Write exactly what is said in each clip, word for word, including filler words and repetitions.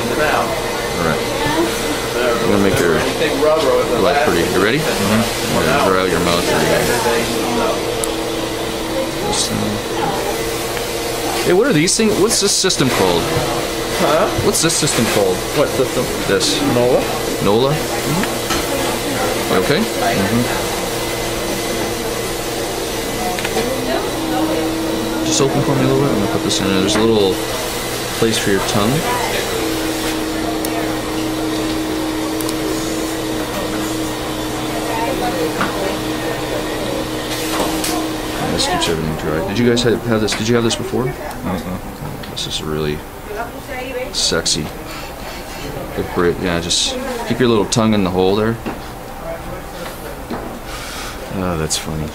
Alright. I'm gonna make your life pretty. You ready? Mm-hmm. I'm gonna dry out your mouth here. Hey, what are these things? What's this system called? Huh? What's this system called? What system? This. Nola. Nola? Mm-hmm. You okay? Mm-hmm. Just open for me a little bit. I'm gonna put this in there. There's a little place for your tongue. This keeps everything dry. Did you guys have, have this? Did you have this before? Uh-uh. This is really sexy. Good break. Yeah, just keep your little tongue in the hole there. Oh, that's funny.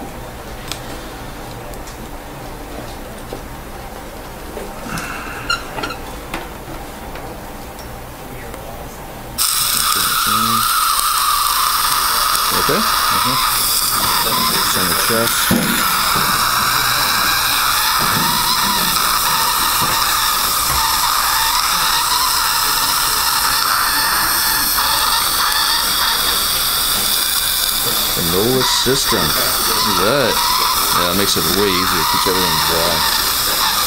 Okay? Uh-huh. It's on your chest. The Nola system. Look at that. Yeah, it makes it way easier. Keeps everything dry.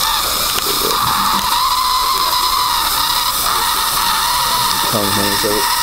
Tongue hangs out.